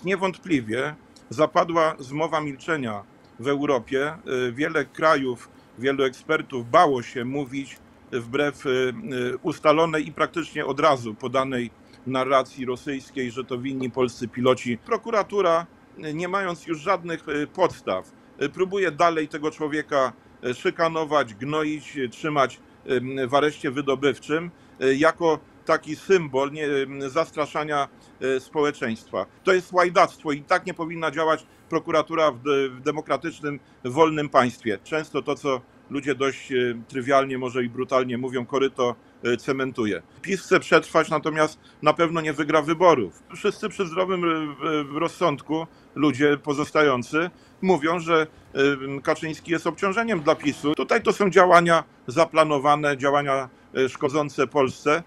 niewątpliwie zapadła zmowa milczenia w Europie. Wiele krajów, wielu ekspertów bało się mówić wbrew ustalonej i praktycznie od razu podanej narracji rosyjskiej, że to winni polscy piloci. Prokuratura, nie mając już żadnych podstaw, próbuje dalej tego człowieka szykanować, gnoić, trzymać w areszcie wydobywczym jako taki symbol zastraszania społeczeństwa. To jest łajdactwo i tak nie powinna działać prokuratura w demokratycznym, wolnym państwie. Często to, co ludzie dość trywialnie, może i brutalnie mówią, koryto cementuje. PiS chce przetrwać, natomiast na pewno nie wygra wyborów. Wszyscy przy zdrowym rozsądku, ludzie pozostający, mówią, że Kaczyński jest obciążeniem dla PiS-u. Tutaj to są działania zaplanowane, działania szkodzące Polsce.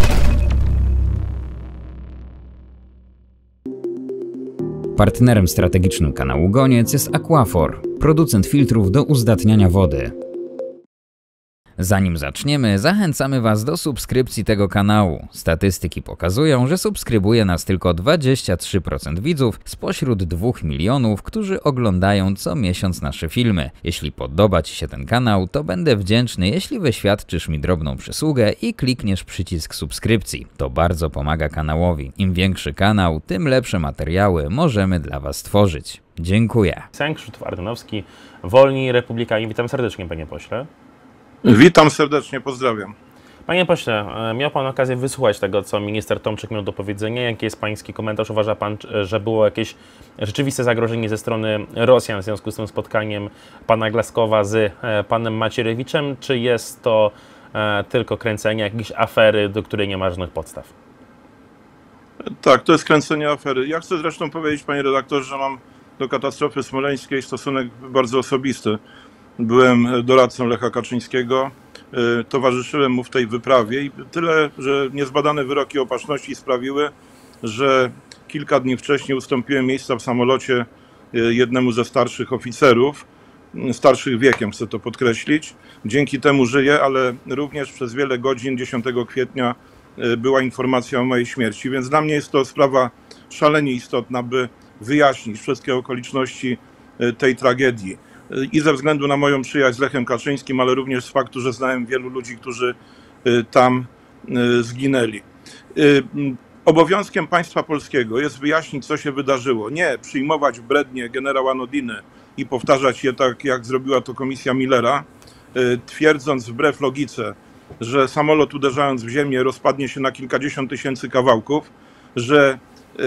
Partnerem strategicznym kanału Goniec jest Aquaphor, producent filtrów do uzdatniania wody. Zanim zaczniemy, zachęcamy Was do subskrypcji tego kanału. Statystyki pokazują, że subskrybuje nas tylko 23% widzów spośród 2 milionów, którzy oglądają co miesiąc nasze filmy. Jeśli podoba Ci się ten kanał, to będę wdzięczny, jeśli wyświadczysz mi drobną przysługę i klikniesz przycisk subskrypcji. To bardzo pomaga kanałowi. Im większy kanał, tym lepsze materiały możemy dla Was tworzyć. Dziękuję. Krzysztof Ardanowski, Wolni Republikanie. Witam serdecznie, panie pośle. Witam serdecznie, pozdrawiam. Panie pośle, miał pan okazję wysłuchać tego, co minister Tomczyk miał do powiedzenia. Jaki jest pański komentarz? Uważa pan, że było jakieś rzeczywiste zagrożenie ze strony Rosjan w związku z tym spotkaniem pana Głaskowa z panem Macierewiczem, czy jest to tylko kręcenie jakiejś afery, do której nie ma żadnych podstaw? Tak, to jest kręcenie afery. Ja chcę zresztą powiedzieć, panie redaktorze, że mam do katastrofy smoleńskiej stosunek bardzo osobisty. Byłem doradcą Lecha Kaczyńskiego, towarzyszyłem mu w tej wyprawie i tyle, że niezbadane wyroki opatrzności sprawiły, że kilka dni wcześniej ustąpiłem miejsca w samolocie jednemu ze starszych oficerów, starszych wiekiem, chcę to podkreślić. Dzięki temu żyję, ale również przez wiele godzin 10 kwietnia była informacja o mojej śmierci, więc dla mnie jest to sprawa szalenie istotna, by wyjaśnić wszystkie okoliczności tej tragedii. I ze względu na moją przyjaźń z Lechem Kaczyńskim, ale również z faktu, że znałem wielu ludzi, którzy tam zginęli. Obowiązkiem państwa polskiego jest wyjaśnić, co się wydarzyło. Nie przyjmować brednie generała Nodiny i powtarzać je tak, jak zrobiła to komisja Millera, twierdząc wbrew logice, że samolot uderzając w ziemię rozpadnie się na kilkadziesiąt tysięcy kawałków, że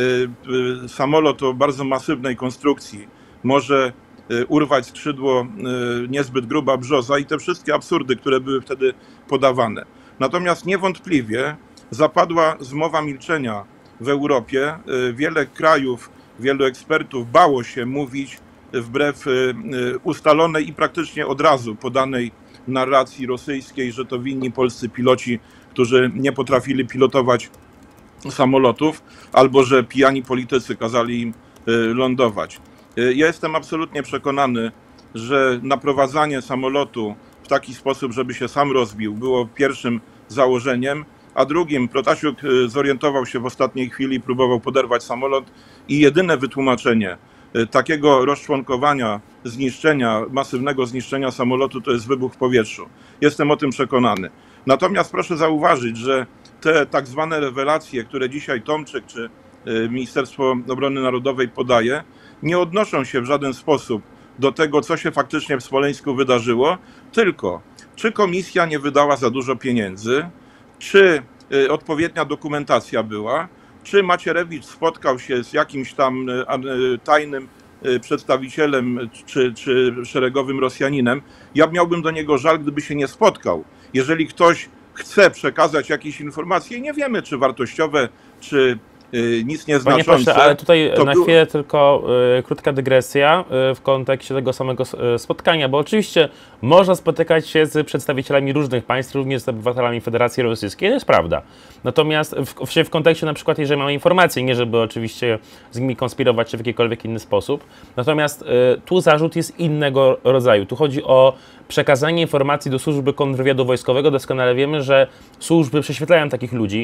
samolot o bardzo masywnej konstrukcji może urwać skrzydło niezbyt gruba brzoza i te wszystkie absurdy, które były wtedy podawane. Natomiast niewątpliwie zapadła zmowa milczenia w Europie. Wiele krajów, wielu ekspertów bało się mówić wbrew ustalonej i praktycznie od razu podanej narracji rosyjskiej, że to winni polscy piloci, którzy nie potrafili pilotować samolotów, albo że pijani politycy kazali im lądować. Ja jestem absolutnie przekonany, że naprowadzanie samolotu w taki sposób, żeby się sam rozbił, było pierwszym założeniem, a drugim Protasiuk zorientował się w ostatniej chwili i próbował poderwać samolot i jedyne wytłumaczenie takiego rozczłonkowania, zniszczenia, masywnego zniszczenia samolotu to jest wybuch w powietrzu. Jestem o tym przekonany. Natomiast proszę zauważyć, że te tak zwane rewelacje, które dzisiaj Tomczyk czy Ministerstwo Obrony Narodowej podaje, nie odnoszą się w żaden sposób do tego, co się faktycznie w Smoleńsku wydarzyło, tylko czy komisja nie wydała za dużo pieniędzy, czy odpowiednia dokumentacja była, czy Macierewicz spotkał się z jakimś tam tajnym przedstawicielem czy szeregowym Rosjaninem. Ja miałbym do niego żal, gdyby się nie spotkał. Jeżeli ktoś chce przekazać jakieś informacje, nie wiemy, czy wartościowe, czy nic nieznaczące. Panie pośle, ale tutaj na chwilę tylko krótka dygresja w kontekście tego samego spotkania, bo oczywiście można spotykać się z przedstawicielami różnych państw, również z obywatelami Federacji Rosyjskiej, to jest prawda. Natomiast w kontekście na przykład, jeżeli mamy informacje, nie żeby oczywiście z nimi konspirować czy w jakikolwiek inny sposób, natomiast tu zarzut jest innego rodzaju. Tu chodzi o przekazanie informacji do służby kontrwywiadu wojskowego. Doskonale wiemy, że służby prześwietlają takich ludzi,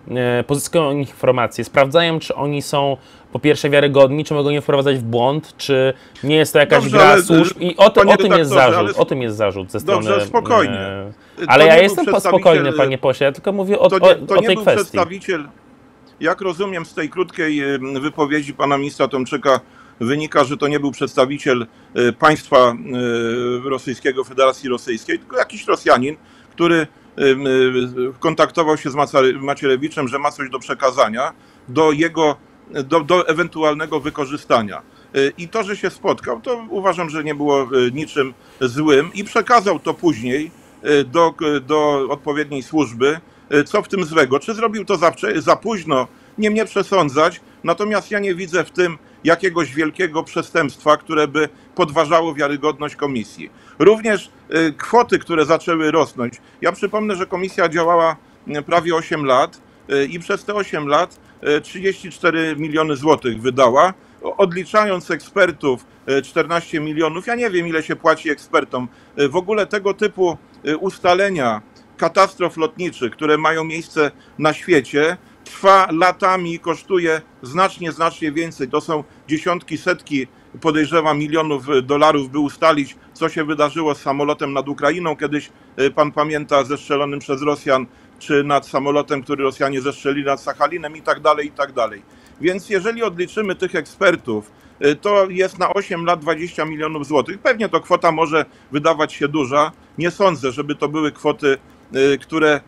pozyskują informacje, sprawdzają, czy oni są po pierwsze wiarygodni, czy mogą nie wprowadzać w błąd, czy nie jest to jakaś gra służb i o tym jest zarzut, o tym jest zarzut ze strony... Dobrze, spokojnie. Ale ja jestem spokojny, panie pośle, ja tylko mówię o tej kwestii. Przedstawiciel, jak rozumiem z tej krótkiej wypowiedzi pana ministra Tomczyka, wynika, że to nie był przedstawiciel państwa rosyjskiego, Federacji Rosyjskiej, tylko jakiś Rosjanin, który kontaktował się z Macierewiczem, że ma coś do przekazania do ewentualnego wykorzystania. I to, że się spotkał, to uważam, że nie było niczym złym i przekazał to później do odpowiedniej służby. Co w tym złego? Czy zrobił to za późno? Nie mnie przesądzać, natomiast ja nie widzę w tym jakiegoś wielkiego przestępstwa, które by podważało wiarygodność komisji. Również kwoty, które zaczęły rosnąć. Ja przypomnę, że komisja działała prawie 8 lat i przez te 8 lat 34 miliony złotych wydała, odliczając ekspertów 14 milionów. Ja nie wiem, ile się płaci ekspertom. W ogóle tego typu ustalenia katastrof lotniczych, które mają miejsce na świecie, trwa latami i kosztuje znacznie więcej. To są dziesiątki, setki, podejrzewam, milionów dolarów, by ustalić, co się wydarzyło z samolotem nad Ukrainą. Kiedyś, pan pamięta, zestrzelonym przez Rosjan, czy nad samolotem, który Rosjanie zestrzelili nad Sachalinem i tak dalej, i tak dalej. Więc jeżeli odliczymy tych ekspertów, to jest na 8 lat 20 milionów złotych. Pewnie to kwota może wydawać się duża. Nie sądzę, żeby to były kwoty, które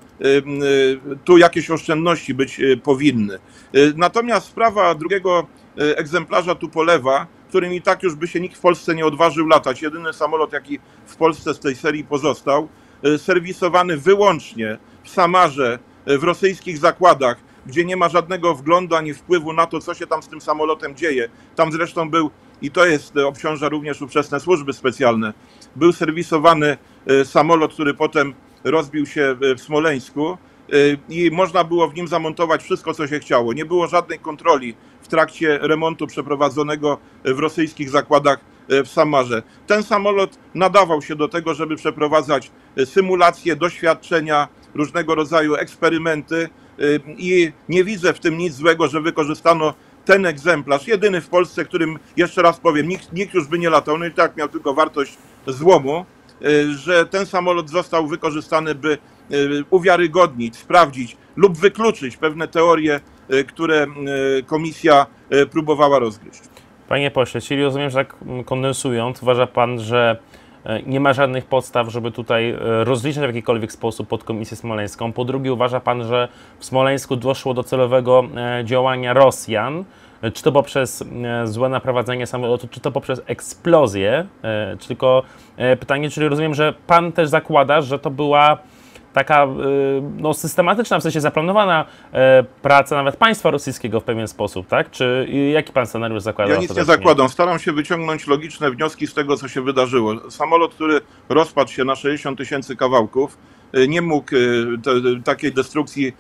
tu jakieś oszczędności być powinny. Natomiast sprawa drugiego egzemplarza Tupolewa, którym i tak już by się nikt w Polsce nie odważył latać. Jedyny samolot, jaki w Polsce z tej serii pozostał, serwisowany wyłącznie w Samarze, w rosyjskich zakładach, gdzie nie ma żadnego wglądu ani wpływu na to, co się tam z tym samolotem dzieje. Tam zresztą był, i to jest, obciąża również ówczesne służby specjalne, był serwisowany samolot, który potem rozbił się w Smoleńsku i można było w nim zamontować wszystko, co się chciało. Nie było żadnej kontroli w trakcie remontu przeprowadzonego w rosyjskich zakładach w Samarze. Ten samolot nadawał się do tego, żeby przeprowadzać symulacje, doświadczenia, różnego rodzaju eksperymenty i nie widzę w tym nic złego, że wykorzystano ten egzemplarz, jedyny w Polsce, którym, jeszcze raz powiem, nikt już by nie latał, no i tak miał tylko wartość złomu, że ten samolot został wykorzystany, by uwiarygodnić, sprawdzić lub wykluczyć pewne teorie, które komisja próbowała rozgryźć. Panie pośle, czyli rozumiem, że tak kondensując, uważa pan, że nie ma żadnych podstaw, żeby tutaj rozliczać w jakikolwiek sposób podkomisję smoleńską. Po drugie, uważa pan, że w Smoleńsku doszło do celowego działania Rosjan, czy to poprzez złe naprowadzenie samolotu, czy to poprzez eksplozję, czy tylko pytanie, czyli rozumiem, że pan też zakłada, że to była taka no, systematyczna, w sensie zaplanowana praca nawet państwa rosyjskiego w pewien sposób, tak? Czy jaki pan scenariusz zakłada? Ja nic nie zakładam. Staram się wyciągnąć logiczne wnioski z tego, co się wydarzyło. Samolot, który rozpadł się na 60 tysięcy kawałków, nie mógł takiej destrukcji,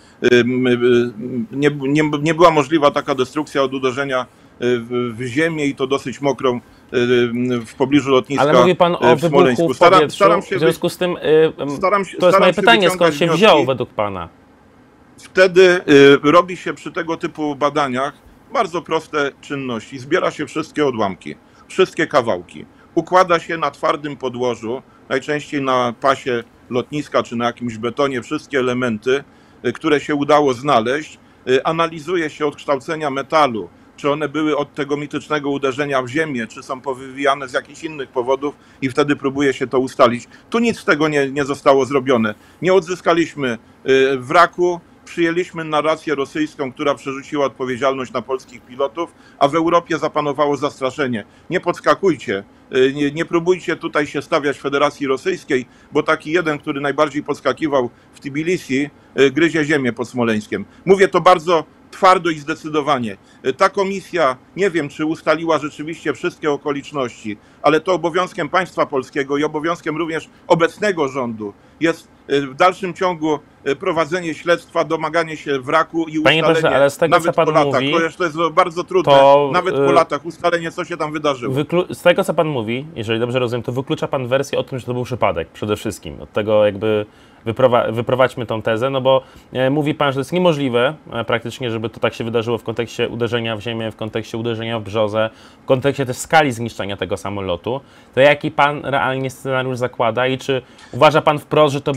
nie była możliwa taka destrukcja od uderzenia w ziemię i to dosyć mokrą w pobliżu lotniska. Ale mówi pan o wybuchu w powietrzu, w związku z tym to jest moje pytanie, skąd się wziął według pana? Wtedy robi się przy tego typu badaniach bardzo proste czynności. Zbiera się wszystkie odłamki, wszystkie kawałki. Układa się na twardym podłożu, najczęściej na pasie lotniska czy na jakimś betonie, wszystkie elementy, które się udało znaleźć. Analizuje się odkształcenia metalu, czy one były od tego mitycznego uderzenia w ziemię, czy są powywijane z jakichś innych powodów i wtedy próbuje się to ustalić. Tu nic z tego nie zostało zrobione. Nie odzyskaliśmy wraku, przyjęliśmy narrację rosyjską, która przerzuciła odpowiedzialność na polskich pilotów, a w Europie zapanowało zastraszenie. Nie podskakujcie, nie próbujcie tutaj się stawiać Federacji Rosyjskiej, bo taki jeden, który najbardziej podskakiwał w Tbilisi, gryzie ziemię pod Smoleńskiem. Mówię to bardzo twardo i zdecydowanie. Ta komisja, nie wiem, czy ustaliła rzeczywiście wszystkie okoliczności, ale to obowiązkiem państwa polskiego i obowiązkiem również obecnego rządu jest w dalszym ciągu prowadzenie śledztwa, domaganie się wraku i ustalenie, Panie pośle, ale z tego, nawet co pan po latach, mówi, to jest bardzo trudne, nawet po latach, ustalenie, co się tam wydarzyło. Z tego, co pan mówi, jeżeli dobrze rozumiem, to wyklucza pan wersję o tym, że to był przypadek przede wszystkim. Od tego jakby wyprowadźmy tą tezę, no bo mówi pan, że to jest niemożliwe praktycznie, żeby to tak się wydarzyło w kontekście uderzenia w ziemię, w kontekście uderzenia w brzozę, w kontekście też skali zniszczenia tego samolotu. To jaki pan realnie scenariusz zakłada i czy uważa pan wprost, że to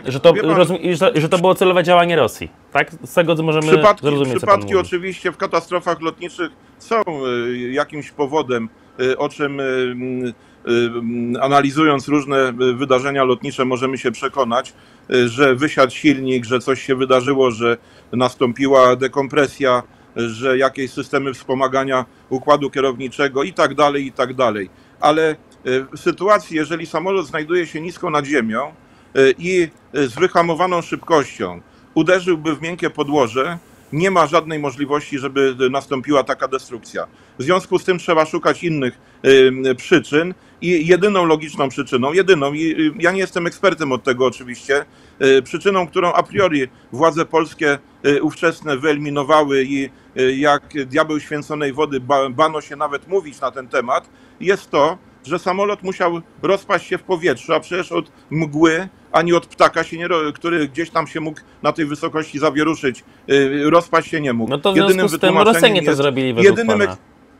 że to było celowe działanie Rosji? Tak? Z tego możemy zrozumieć, co pan Przypadki mówi. oczywiście w katastrofach lotniczych są jakimś powodem, o czym analizując różne wydarzenia lotnicze możemy się przekonać, że wysiadł silnik, że coś się wydarzyło, że nastąpiła dekompresja, że jakieś systemy wspomagania układu kierowniczego i tak dalej, i tak dalej. Ale w sytuacji, jeżeli samolot znajduje się nisko nad ziemią i z wyhamowaną szybkością uderzyłby w miękkie podłoże, nie ma żadnej możliwości, żeby nastąpiła taka destrukcja. W związku z tym trzeba szukać innych przyczyn i jedyną logiczną przyczyną, i ja nie jestem ekspertem od tego oczywiście, przyczyną, którą a priori władze polskie ówczesne wyeliminowały i jak diabeł święconej wody bano się nawet mówić na ten temat, jest to, że samolot musiał rozpaść się w powietrzu, a przecież od mgły ani od ptaka, który gdzieś tam się mógł na tej wysokości zawieruszyć, rozpaść się nie mógł. No to w związku z tym Rosjanie to zrobili według pana.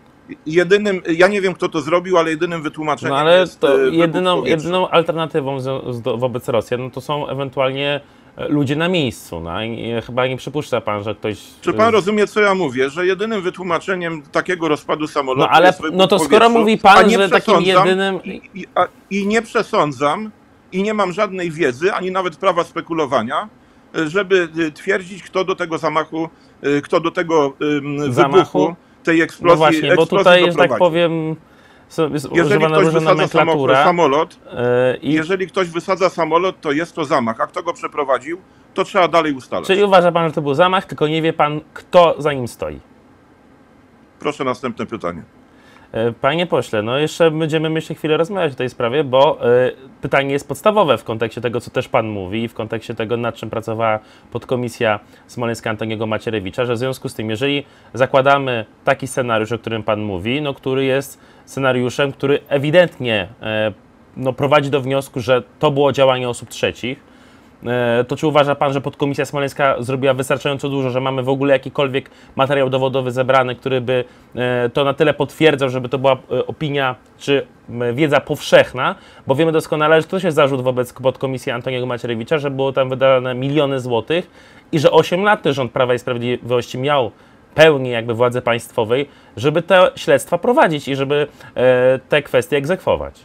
Ja nie wiem, kto to zrobił, ale jedynym wytłumaczeniem no ale jest to jedyną alternatywą wobec Rosjan, no to są ewentualnie ludzie na miejscu. No, i chyba nie przypuszcza pan, że ktoś... Czy pan rozumie, co ja mówię? Że jedynym wytłumaczeniem takiego rozpadu samolotu no, ale, jest wybuch no to w skoro powietrzu, mówi pan, że takim jedynym... I nie przesądzam, i nie mam żadnej wiedzy, ani nawet prawa spekulowania, żeby twierdzić, kto do tego zamachu, kto do tego wybuchu, tej eksplozji, no właśnie, bo tutaj, że tak powiem, używana różna nomenklatura. Jeżeli ktoś wysadza samolot, to jest to zamach, a kto go przeprowadził, to trzeba dalej ustalać. Czyli uważa pan, że to był zamach, tylko nie wie pan, kto za nim stoi. Proszę następne pytanie. Panie pośle, no jeszcze będziemy, myślę, chwilę rozmawiać o tej sprawie, bo pytanie jest podstawowe w kontekście tego, co też pan mówi i w kontekście tego, nad czym pracowała podkomisja smoleńska Antoniego Macierewicza, że w związku z tym, jeżeli zakładamy taki scenariusz, o którym pan mówi, no, który jest scenariuszem, który ewidentnie prowadzi do wniosku, że to było działanie osób trzecich, to czy uważa pan, że podkomisja smoleńska zrobiła wystarczająco dużo, że mamy w ogóle jakikolwiek materiał dowodowy zebrany, który by to na tyle potwierdzał, żeby to była opinia czy wiedza powszechna, bo wiemy doskonale, że to jest zarzut wobec podkomisji Antoniego Macierewicza, że było tam wydane miliony złotych i że 8 lat rząd Prawa i Sprawiedliwości miał pełni jakby władzy państwowej, żeby te śledztwa prowadzić i żeby te kwestie egzekwować.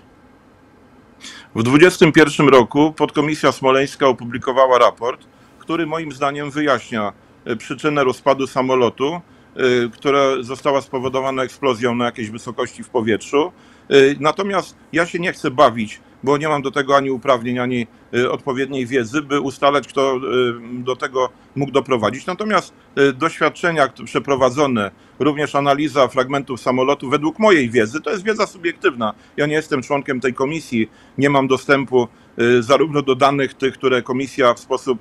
W 2021 roku podkomisja smoleńska opublikowała raport, który moim zdaniem wyjaśnia przyczynę rozpadu samolotu, która została spowodowana eksplozją na jakiejś wysokości w powietrzu. Natomiast ja się nie chcę bawić, bo nie mam do tego ani uprawnień, ani odpowiedniej wiedzy, by ustalać, kto do tego mógł doprowadzić. Natomiast doświadczenia przeprowadzone, również analiza fragmentów samolotu, według mojej wiedzy, to jest wiedza subiektywna. Ja nie jestem członkiem tej komisji, nie mam dostępu zarówno do danych tych, które komisja w sposób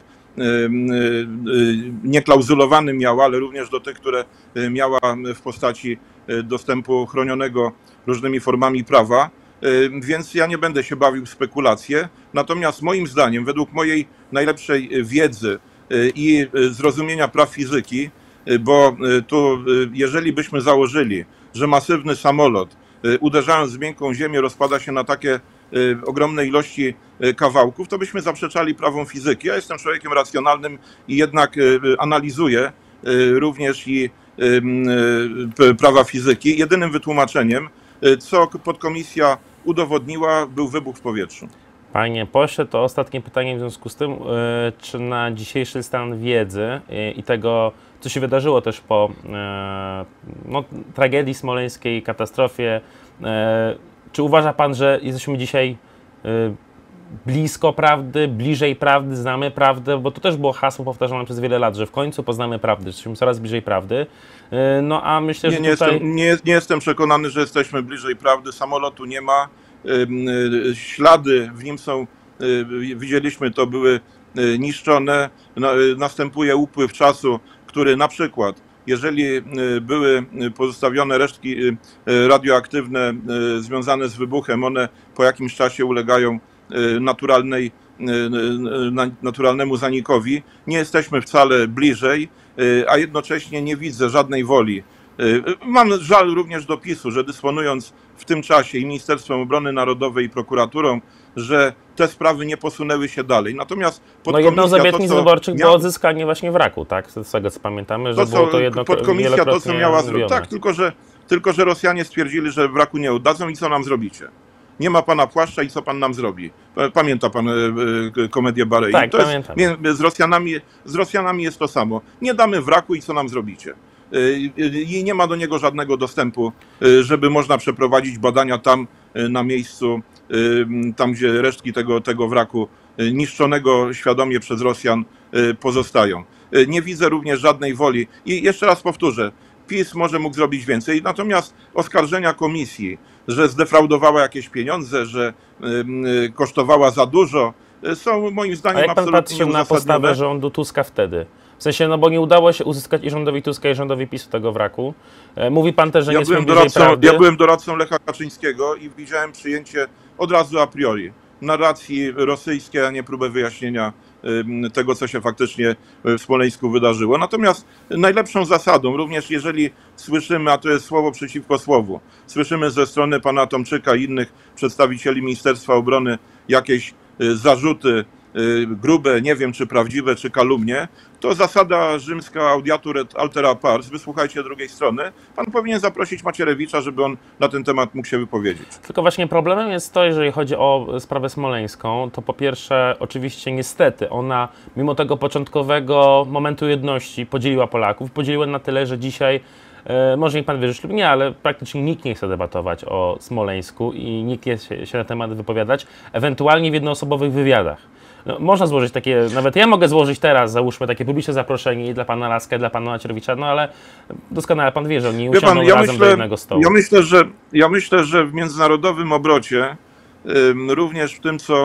nieklauzulowany miała, ale również do tych, które miała w postaci dostępu chronionego różnymi formami prawa. Więc ja nie będę się bawił w spekulacje. Natomiast moim zdaniem, według mojej najlepszej wiedzy i zrozumienia praw fizyki, bo tu jeżeli byśmy założyli, że masywny samolot uderzając w miękką ziemię rozpada się na takie ogromne ilości kawałków, to byśmy zaprzeczali prawom fizyki. Ja jestem człowiekiem racjonalnym i jednak analizuję również i prawa fizyki. Jedynym wytłumaczeniem, co podkomisja udowodniła, był wybuch w powietrzu. Panie pośle, to ostatnie pytanie w związku z tym, czy na dzisiejszy stan wiedzy i tego, co się wydarzyło też po tragedii smoleńskiej, katastrofie, czy uważa pan, że jesteśmy dzisiaj blisko prawdy, bliżej prawdy, znamy prawdę, bo to też było hasło powtarzane przez wiele lat, że w końcu poznamy prawdę, jesteśmy coraz bliżej prawdy. No a myślę, że nie jestem przekonany, że jesteśmy bliżej prawdy. Samolotu nie ma. Ślady w nim są, widzieliśmy, to były niszczone. Następuje upływ czasu, który na przykład, jeżeli były pozostawione resztki radioaktywne związane z wybuchem, one po jakimś czasie ulegają naturalnej naturalnemu zanikowi. Nie jesteśmy wcale bliżej, a jednocześnie nie widzę żadnej woli. Mam żal również do PiS-u, że dysponując w tym czasie i Ministerstwem Obrony Narodowej i prokuraturą, że te sprawy nie posunęły się dalej. Natomiast jedną z obietnic wyborczych było odzyskanie właśnie wraku, tak? Z tego co pamiętamy, że było to podkomisja to, co miała zrobić. Tak, tylko że Rosjanie stwierdzili, że wraku nie oddadzą i co nam zrobicie? Nie ma pana płaszcza i co pan nam zrobi? Pamięta pan komedię Barei? Tak, pamiętam. Z Rosjanami jest to samo. Nie damy wraku i co nam zrobicie? I nie ma do niego żadnego dostępu, żeby można przeprowadzić badania tam na miejscu, tam gdzie resztki tego wraku niszczonego świadomie przez Rosjan pozostają. Nie widzę również żadnej woli. I jeszcze raz powtórzę, PiS może mógł zrobić więcej, natomiast oskarżenia komisji, że zdefraudowała jakieś pieniądze, że kosztowała za dużo, są moim zdaniem absolutnie nieuzasadnione. Jak pan patrzył na postawę rządu Tuska wtedy? W sensie, no bo nie udało się uzyskać i rządowi Tuska, i rządowi PiS-u tego wraku. Mówi pan też, że nie jest bliżej prawdy. Ja byłem doradcą Lecha Kaczyńskiego i widziałem przyjęcie od razu a priori narracji rosyjskiej, a nie próbę wyjaśnienia tego, co się faktycznie w Smoleńsku wydarzyło. Natomiast najlepszą zasadą, również jeżeli słyszymy, a to jest słowo przeciwko słowu, słyszymy ze strony pana Tomczyka i innych przedstawicieli Ministerstwa Obrony jakieś zarzuty grube, nie wiem czy prawdziwe, czy kalumnie, to zasada rzymska audiatur et altera pars, wysłuchajcie drugiej strony. Pan powinien zaprosić Macierewicza, żeby on na ten temat mógł się wypowiedzieć. Tylko właśnie problemem jest to, jeżeli chodzi o sprawę smoleńską, to po pierwsze oczywiście niestety ona mimo tego początkowego momentu jedności podzieliła Polaków, podzieliła na tyle, że dzisiaj może niech pan wierzyć lub nie, ale praktycznie nikt nie chce debatować o Smoleńsku i nikt nie chce się na temat wypowiadać, ewentualnie w jednoosobowych wywiadach. No, można złożyć takie, nawet ja mogę złożyć teraz, załóżmy, takie publiczne zaproszenie dla pana Laska, dla pana Macierewicza, no ale doskonale pan wie, że oni usiądą razem do jednego stołu. Ja myślę, że w międzynarodowym obrocie, również w tym, co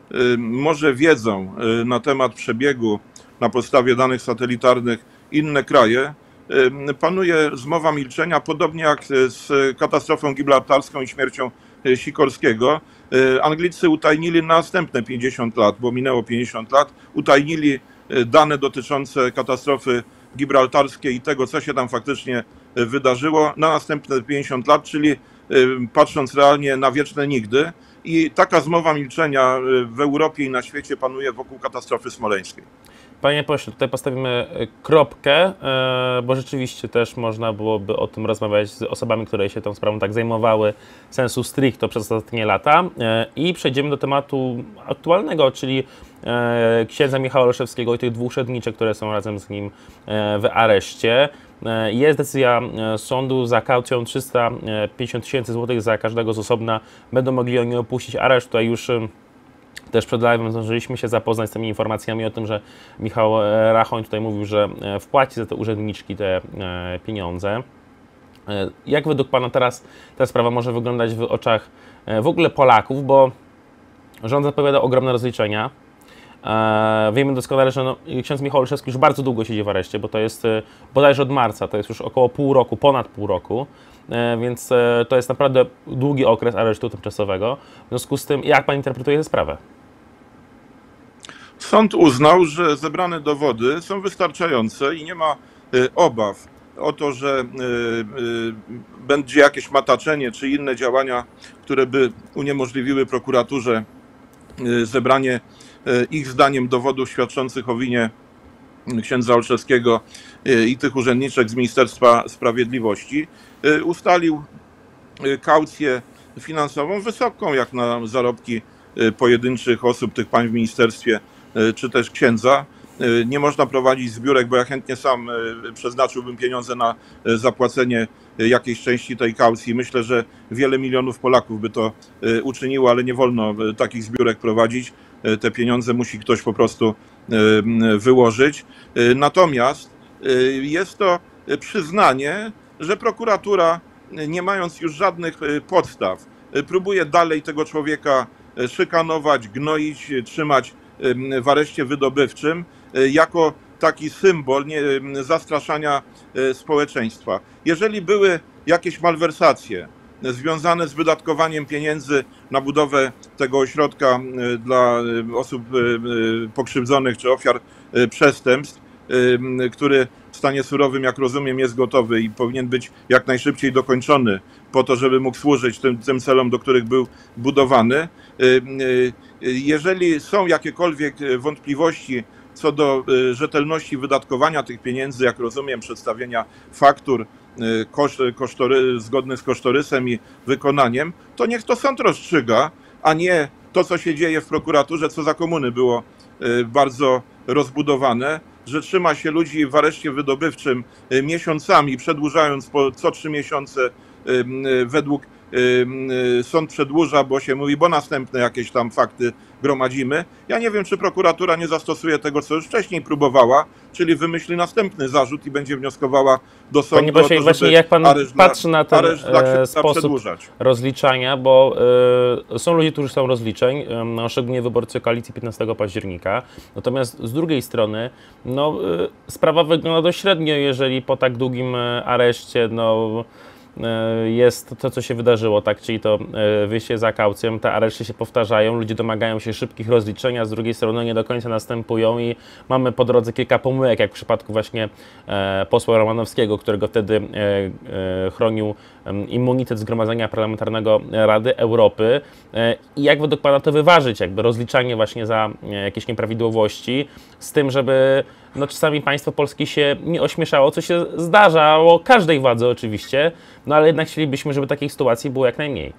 może wiedzą na temat przebiegu na podstawie danych satelitarnych inne kraje, panuje zmowa milczenia, podobnie jak z katastrofą gibraltarską i śmiercią Sikorskiego. Anglicy utajnili następne 50 lat, bo minęło 50 lat, utajnili dane dotyczące katastrofy gibraltarskiej i tego, co się tam faktycznie wydarzyło na następne 50 lat, czyli patrząc realnie na wieczne nigdy. I taka zmowa milczenia w Europie i na świecie panuje wokół katastrofy smoleńskiej. Panie pośle, tutaj postawimy kropkę, bo rzeczywiście też można byłoby o tym rozmawiać z osobami, które się tą sprawą tak zajmowały sensu stricto przez ostatnie lata. I przejdziemy do tematu aktualnego, czyli księdza Michała Olszewskiego i tych dwóch urzędniczek, które są razem z nim w areszcie. Jest decyzja sądu za kaucją 350 000 złotych za każdego z osobna. Będą mogli oni opuścić areszt. Tutaj już też przed live'em zdążyliśmy się zapoznać z tymi informacjami o tym, że Michał Rachoń tutaj mówił, że wpłaci za te urzędniczki te pieniądze. Jak według pana teraz ta sprawa może wyglądać w oczach w ogóle Polaków, bo rząd zapowiada ogromne rozliczenia. Wiemy doskonale, że ksiądz Michał Olszewski już bardzo długo siedzi w areszcie, bo to jest bodajże od marca, to jest już około pół roku, ponad pół roku. Więc to jest naprawdę długi okres aresztu tymczasowego. W związku z tym, jak pan interpretuje tę sprawę? Sąd uznał, że zebrane dowody są wystarczające i nie ma obaw o to, że będzie jakieś mataczenie czy inne działania, które by uniemożliwiły prokuraturze zebranie ich zdaniem dowodów świadczących o winie księdza Olszewskiego i tych urzędniczek z Ministerstwa Sprawiedliwości. Ustalił kaucję finansową wysoką jak na zarobki pojedynczych osób, tych pań w ministerstwie, czy też księdza. Nie można prowadzić zbiórek, bo ja chętnie sam przeznaczyłbym pieniądze na zapłacenie jakiejś części tej kaucji. Myślę, że wiele milionów Polaków by to uczyniło, ale nie wolno takich zbiórek prowadzić. Te pieniądze musi ktoś po prostu wyłożyć. Natomiast jest to przyznanie, że prokuratura, nie mając już żadnych podstaw, próbuje dalej tego człowieka szykanować, gnoić, trzymać w areszcie wydobywczym jako taki symbol zastraszania społeczeństwa. Jeżeli były jakieś malwersacje związane z wydatkowaniem pieniędzy na budowę tego ośrodka dla osób pokrzywdzonych czy ofiar przestępstw, który w stanie surowym, jak rozumiem, jest gotowy i powinien być jak najszybciej dokończony po to, żeby mógł służyć tym celom, do których był budowany. Jeżeli są jakiekolwiek wątpliwości co do rzetelności wydatkowania tych pieniędzy, jak rozumiem, przedstawienia faktur zgodnych z kosztorysem i wykonaniem, to niech to sąd rozstrzyga, a nie to, co się dzieje w prokuraturze, co za komuny było bardzo rozbudowane, że trzyma się ludzi w areszcie wydobywczym miesiącami, przedłużając co 3 miesiące według sąd przedłuża, bo się mówi, bo następne jakieś tam fakty gromadzimy. Ja nie wiem, czy prokuratura nie zastosuje tego, co już wcześniej próbowała, czyli wymyśli następny zarzut i będzie wnioskowała do sądu. Panie pośle, właśnie jak pan patrzy na ten sposób rozliczania, bo są ludzie, którzy chcą rozliczeń, szczególnie wyborcy koalicji 15 października, natomiast z drugiej strony sprawa wygląda dość średnio, jeżeli po tak długim areszcie jest to, co się wydarzyło, tak, czyli to wyjście za kaucją, te areszty się powtarzają, ludzie domagają się szybkich rozliczeń, a z drugiej strony nie do końca następują i mamy po drodze kilka pomyłek, jak w przypadku właśnie posła Romanowskiego, którego wtedy chronił immunitet Zgromadzenia Parlamentarnego Rady Europy. I jak według pana to wyważyć, jakby rozliczanie właśnie za jakieś nieprawidłowości z tym, żeby czasami państwo polskie się nie ośmieszało, co się zdarzało każdej władzy oczywiście, ale jednak chcielibyśmy, żeby takich sytuacji było jak najmniej.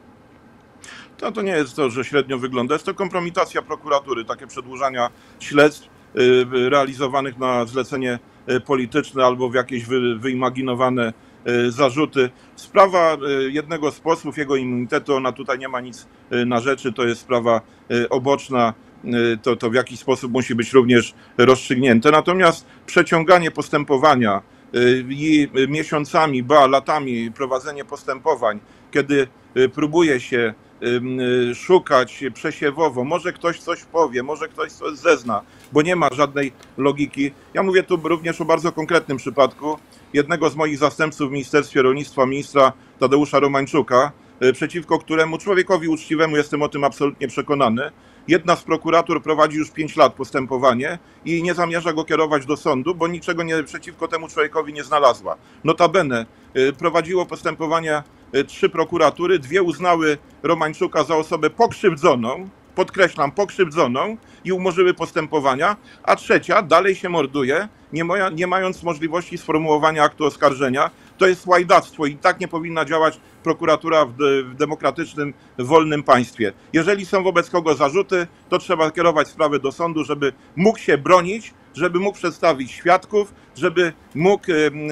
To nie jest to, że średnio wygląda, jest to kompromitacja prokuratury, takie przedłużania śledztw realizowanych na zlecenie polityczne albo w jakieś wyimaginowane zarzuty. Sprawa jednego z posłów, jego immunitetu, ona tutaj nie ma nic na rzeczy, to jest sprawa oboczna, to w jakiś sposób musi być również rozstrzygnięte. Natomiast przeciąganie postępowania i miesiącami, latami prowadzenie postępowań, kiedy próbuje się szukać przesiewowo, może ktoś coś powie, może ktoś coś zezna, bo nie ma żadnej logiki. Ja mówię tu również o bardzo konkretnym przypadku jednego z moich zastępców w Ministerstwie Rolnictwa, ministra Tadeusza Romańczuka, przeciwko któremu człowiekowi uczciwemu, jestem o tym absolutnie przekonany, jedna z prokuratur prowadzi już 5 lat postępowanie i nie zamierza go kierować do sądu, bo niczego przeciwko temu człowiekowi nie znalazła. Notabene prowadziło postępowania 3 prokuratury, 2 uznały Romańczuka za osobę pokrzywdzoną, podkreślam, pokrzywdzoną i umorzyły postępowania, a 3 dalej się morduje, nie mając możliwości sformułowania aktu oskarżenia. To jest łajdactwo i tak nie powinna działać prokuratura w demokratycznym, wolnym państwie. Jeżeli są wobec kogo zarzuty, to trzeba kierować sprawę do sądu, żeby mógł się bronić, żeby mógł przedstawić świadków, żeby mógł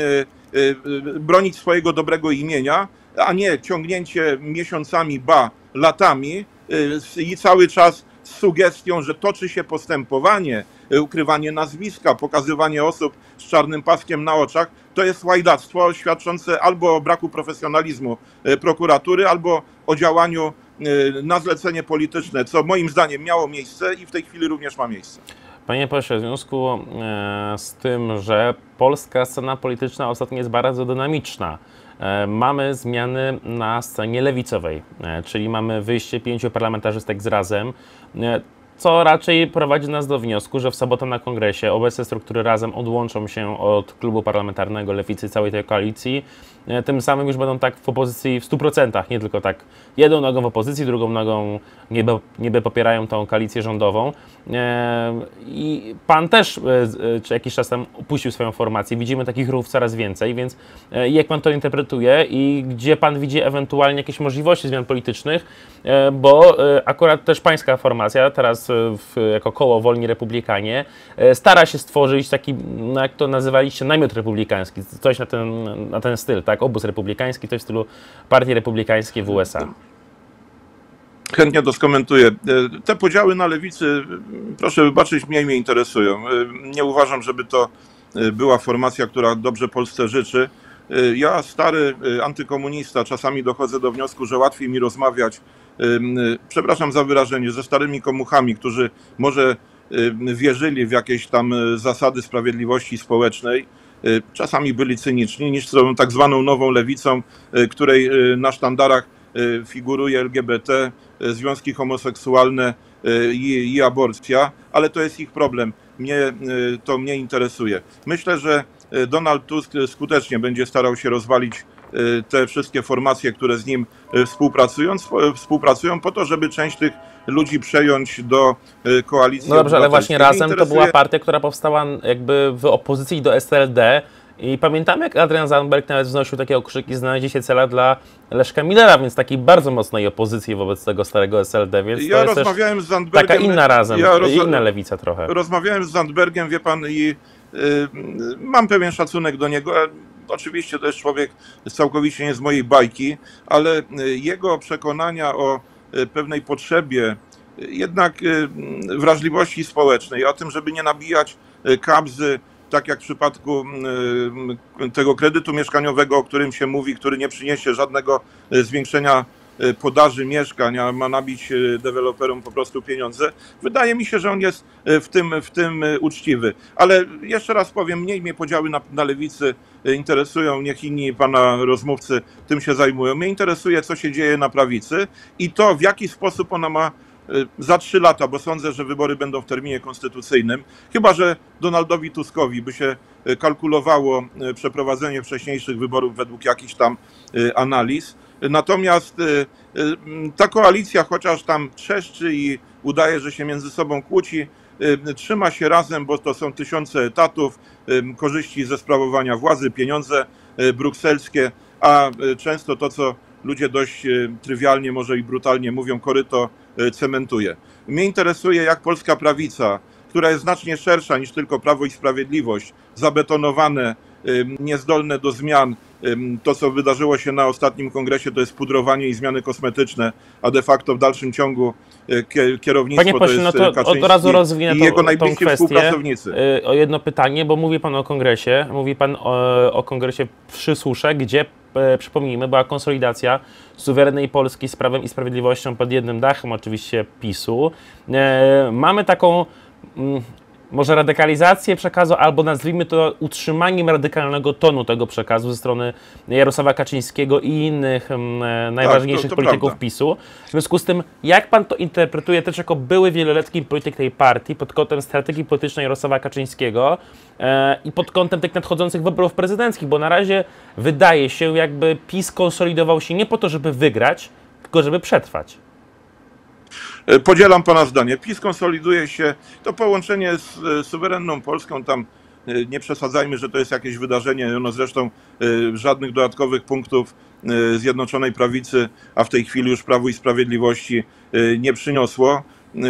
bronić swojego dobrego imienia, a nie ciągnięcie miesiącami, latami i cały czas z sugestią, że toczy się postępowanie, ukrywanie nazwiska, pokazywanie osób z czarnym paskiem na oczach, to jest łajdactwo świadczące albo o braku profesjonalizmu prokuratury, albo o działaniu na zlecenie polityczne, co moim zdaniem miało miejsce i w tej chwili również ma miejsce. Panie pośle, w związku z tym, że polska scena polityczna ostatnio jest bardzo dynamiczna, mamy zmiany na scenie lewicowej, czyli mamy wyjście 5 parlamentarzystek z Razem, co raczej prowadzi nas do wniosku, że w sobotę na kongresie obecne struktury Razem odłączą się od klubu parlamentarnego Lewicy, całej tej koalicji. Tym samym już będą tak w opozycji w 100%, nie tylko tak jedną nogą w opozycji, drugą nogą niby popierają tą koalicję rządową. I pan też czy jakiś czas temu opuścił swoją formację. Widzimy takich ruchów coraz więcej, więc jak pan to interpretuje i gdzie pan widzi ewentualnie jakieś możliwości zmian politycznych, bo akurat też pańska formacja, teraz jako koło Wolni Republikanie, stara się stworzyć taki, jak to nazywaliście, namiot republikański, coś na ten styl, tak? Obóz republikański, coś w stylu partii republikańskiej w USA. Chętnie to skomentuję. Te podziały na lewicy, proszę wybaczyć, mnie interesują. Nie uważam, żeby to była formacja, która dobrze Polsce życzy. Ja, stary antykomunista, czasami dochodzę do wniosku, że łatwiej mi rozmawiać, przepraszam za wyrażenie, ze starymi komuchami, którzy może wierzyli w jakieś tam zasady sprawiedliwości społecznej, czasami byli cyniczni, niż tą tak zwaną nową lewicą, której na sztandarach figuruje LGBT, związki homoseksualne i aborcja, ale to jest ich problem. To mnie interesuje. Myślę, że Donald Tusk skutecznie będzie starał się rozwalić te wszystkie formacje, które z nim współpracują po to, żeby część tych ludzi przejąć do koalicji. No dobrze, ale właśnie Razem to była interesuje... partia, która powstała jakby w opozycji do SLD i pamiętam, jak Adrian Zandberg nawet wznosił takie okrzyki: znajdzie się cela dla Leszka Millera, więc takiej bardzo mocnej opozycji wobec tego starego SLD, więc ja to jest rozmawiałem też z Zandbergiem, taka inna Razem, inna lewica trochę. Rozmawiałem z Zandbergiem, wie pan, i mam pewien szacunek do niego. Oczywiście to jest człowiek całkowicie nie z mojej bajki, ale jego przekonania o pewnej potrzebie jednak wrażliwości społecznej, o tym, żeby nie nabijać kabzy, tak jak w przypadku tego kredytu mieszkaniowego, o którym się mówi, który nie przyniesie żadnego zwiększenia podaży mieszkań, a ma nabić deweloperom po prostu pieniądze. Wydaje mi się, że on jest w tym uczciwy. Ale jeszcze raz powiem, mniej mnie podziały na lewicy interesują, niech inni pana rozmówcy tym się zajmują. Mnie interesuje, co się dzieje na prawicy i to, w jaki sposób ona ma za 3 lata, bo sądzę, że wybory będą w terminie konstytucyjnym, chyba że Donaldowi Tuskowi by się kalkulowało przeprowadzenie wcześniejszych wyborów według jakichś tam analiz. Natomiast ta koalicja, chociaż tam trzeszczy i udaje, że się między sobą kłóci, trzyma się razem, bo to są tysiące etatów, korzyści ze sprawowania władzy, pieniądze brukselskie, a często to, co ludzie dość trywialnie, może i brutalnie mówią, koryto cementuje. Mnie interesuje, jak polska prawica, która jest znacznie szersza niż tylko Prawo i Sprawiedliwość, zabetonowane, niezdolne do zmian. To, co wydarzyło się na ostatnim kongresie, to jest pudrowanie i zmiany kosmetyczne, a de facto w dalszym ciągu kierownictwo Panie pośle, to jest no to Kaczyński od razu rozwinę i jego tą najbliżsi kwestię współpracownicy. O jedno pytanie, bo mówi pan o kongresie, mówi pan o kongresie w Przysłusze, gdzie, przypomnijmy, była konsolidacja suwerennej Polski z Prawem i Sprawiedliwością pod jednym dachem, oczywiście PiS-u. Mamy taką może radykalizację przekazu, albo nazwijmy to utrzymaniem radykalnego tonu tego przekazu ze strony Jarosława Kaczyńskiego i innych najważniejszych to polityków prawda. PiS-u. W związku z tym, jak pan to interpretuje też jako były wieloletni polityk tej partii pod kątem strategii politycznej Jarosława Kaczyńskiego i pod kątem tych nadchodzących wyborów prezydenckich, bo na razie wydaje się, jakby PiS konsolidował się nie po to, żeby wygrać, tylko żeby przetrwać. Podzielam pana zdanie. PiS konsoliduje się, to połączenie z suwerenną Polską, tam nie przesadzajmy, że to jest jakieś wydarzenie, ono zresztą żadnych dodatkowych punktów Zjednoczonej Prawicy, a w tej chwili już Prawu i Sprawiedliwości nie przyniosło.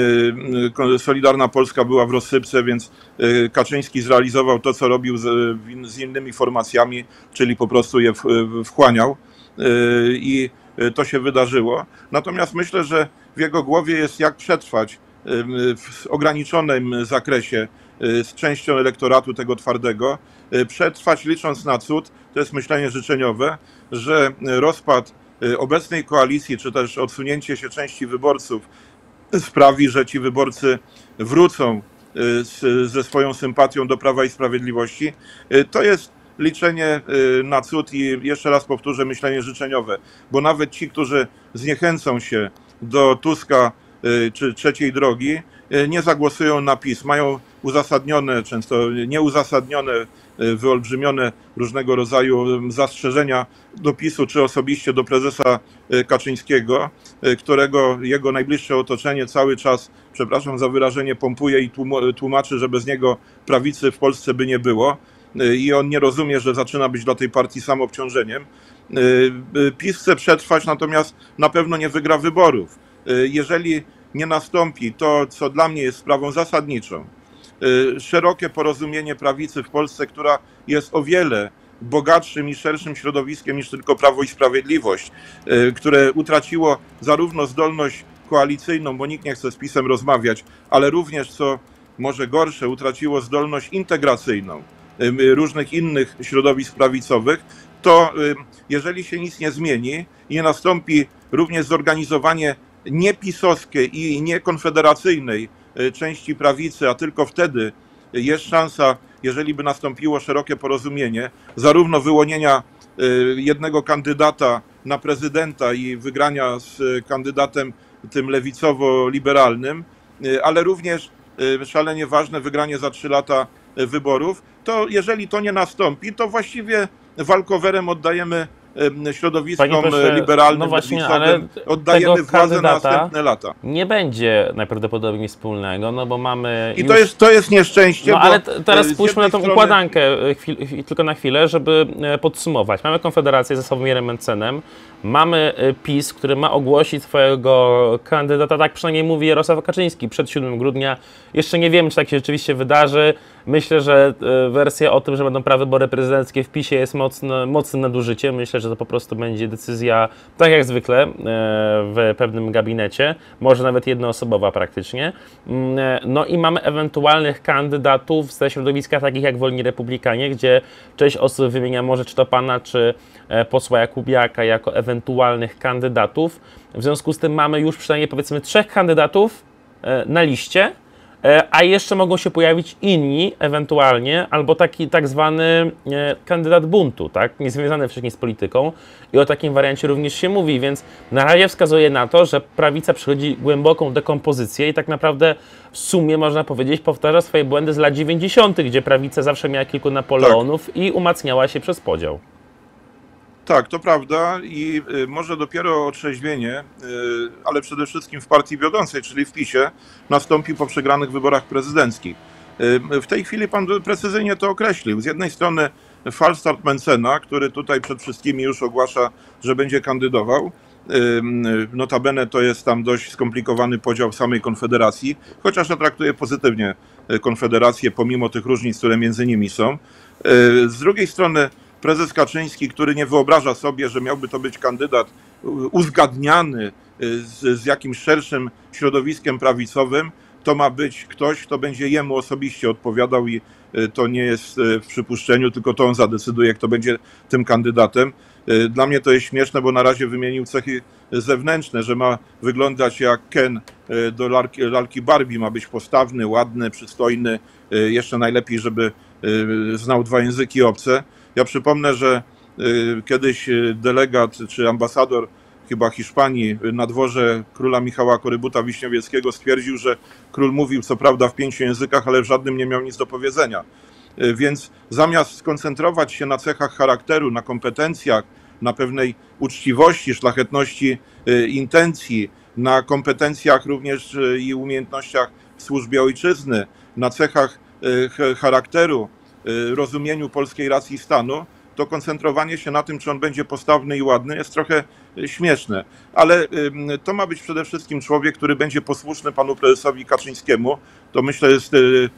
Solidarna Polska była w rozsypce, więc Kaczyński zrealizował to, co robił z innymi formacjami, czyli po prostu je wchłaniał i to się wydarzyło. Natomiast myślę, że w jego głowie jest, jak przetrwać w ograniczonym zakresie z częścią elektoratu tego twardego, przetrwać licząc na cud, to jest myślenie życzeniowe, że rozpad obecnej koalicji, czy też odsunięcie się części wyborców sprawi, że ci wyborcy wrócą ze swoją sympatią do Prawa i Sprawiedliwości. To jest liczenie na cud i jeszcze raz powtórzę, myślenie życzeniowe, bo nawet ci, którzy zniechęcą się do Tuska czy trzeciej drogi, nie zagłosują na PiS. Mają uzasadnione, często nieuzasadnione, wyolbrzymione różnego rodzaju zastrzeżenia do PiS-u, czy osobiście do prezesa Kaczyńskiego, którego jego najbliższe otoczenie cały czas, przepraszam za wyrażenie, pompuje i tłumaczy, że bez niego prawicy w Polsce by nie było. I on nie rozumie, że zaczyna być dla tej partii samoobciążeniem. PiS chce przetrwać, natomiast na pewno nie wygra wyborów. Jeżeli nie nastąpi to, co dla mnie jest sprawą zasadniczą, szerokie porozumienie prawicy w Polsce, która jest o wiele bogatszym i szerszym środowiskiem niż tylko Prawo i Sprawiedliwość, które utraciło zarówno zdolność koalicyjną, bo nikt nie chce z PiS-em rozmawiać, ale również, co może gorsze, utraciło zdolność integracyjną różnych innych środowisk prawicowych, to jeżeli się nic nie zmieni i nie nastąpi również zorganizowanie nie pisowskiej i nie konfederacyjnej części prawicy, a tylko wtedy jest szansa jeżeli by nastąpiło szerokie porozumienie, zarówno wyłonienia jednego kandydata na prezydenta i wygrania z kandydatem tym lewicowo-liberalnym, ale również szalenie ważne wygranie za 3 lata wyborów, to jeżeli to nie nastąpi, to właściwie walkowerem oddajemy środowiskom liberalnym, no właśnie, lewicowym, oddajemy władzę na następne lata. Nie będzie najprawdopodobniej wspólnego, no bo mamy... I to jest nieszczęście. No bo ale teraz spójrzmy na tą strony... układankę tylko na chwilę, żeby podsumować. Mamy Konfederację ze Sławomirem Mencenem, mamy PiS, który ma ogłosić swojego kandydata, tak przynajmniej mówi Jarosław Kaczyński, przed 7 grudnia. Jeszcze nie wiemy, czy tak się rzeczywiście wydarzy. Myślę, że wersja o tym, że będą prawybory prezydenckie w PiS-ie jest mocnym nadużyciem. Myślę, że to po prostu będzie decyzja, tak jak zwykle, w pewnym gabinecie, może nawet jednoosobowa praktycznie. No i mamy ewentualnych kandydatów ze środowiska takich jak Wolni Republikanie, gdzie część osób wymienia może czy to pana, czy posła Jakubiaka jako ewentualnych kandydatów. W związku z tym mamy już przynajmniej powiedzmy 3 kandydatów na liście, a jeszcze mogą się pojawić inni ewentualnie, albo taki tak zwany kandydat buntu, tak, niezwiązany wcześniej z polityką, i o takim wariancie również się mówi, więc na razie wskazuje na to, że prawica przechodzi głęboką dekompozycję i tak naprawdę w sumie można powiedzieć powtarza swoje błędy z lat 90., gdzie prawica zawsze miała kilku Napoleonów i umacniała się przez podział. Tak, to prawda i może dopiero otrzeźwienie, ale przede wszystkim w partii wiodącej, czyli w PiS-ie, nastąpi po przegranych wyborach prezydenckich. W tej chwili pan precyzyjnie to określił. Z jednej strony falstart Mencena, który tutaj przed wszystkimi już ogłasza, że będzie kandydował. Notabene to jest tam dość skomplikowany podział samej Konfederacji, chociaż ja traktuję pozytywnie Konfederację, pomimo tych różnic, które między nimi są. Z drugiej strony prezes Kaczyński, który nie wyobraża sobie, że miałby to być kandydat uzgadniany z jakimś szerszym środowiskiem prawicowym, to ma być ktoś, kto będzie jemu osobiście odpowiadał i to nie jest w przypuszczeniu, tylko to on zadecyduje, kto będzie tym kandydatem. Dla mnie to jest śmieszne, bo na razie wymienił cechy zewnętrzne, że ma wyglądać jak Ken do lalki Barbie, ma być postawny, ładny, przystojny, jeszcze najlepiej, żeby znał 2 języki obce. Ja przypomnę, że kiedyś delegat czy ambasador chyba Hiszpanii na dworze króla Michała Korybuta-Wiśniowieckiego stwierdził, że król mówił co prawda w 5 językach, ale w żadnym nie miał nic do powiedzenia. Więc zamiast skoncentrować się na cechach charakteru, na kompetencjach, na pewnej uczciwości, szlachetności intencji, na kompetencjach również i umiejętnościach w służbie ojczyzny, na cechach charakteru, rozumieniu polskiej racji stanu, to koncentrowanie się na tym, czy on będzie postawny i ładny, jest trochę śmieszne. Ale to ma być przede wszystkim człowiek, który będzie posłuszny panu prezesowi Kaczyńskiemu. To myślę jest